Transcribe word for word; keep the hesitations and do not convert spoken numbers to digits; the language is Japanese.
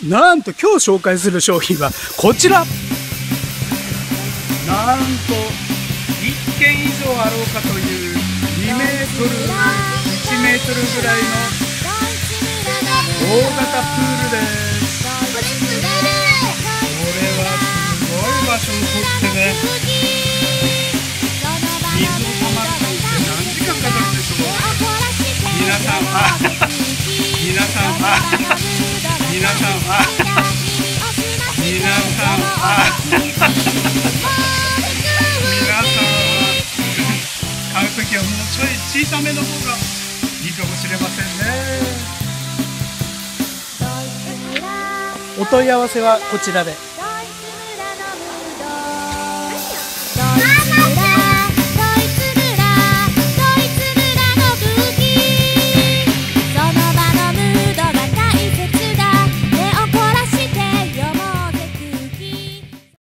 なんと今日紹介する商品はこちら。なんといっけん以上あろうかというにメートルいちメートルぐらいの大型プールです。これはすごい場所を取ってね、水をたまって何時間かかるでしょう。皆さんは皆さんは皆さんは皆さんは皆さんは買うときはもうちょい小さめの方がいいかもしれませんね。お問い合わせはこちらで。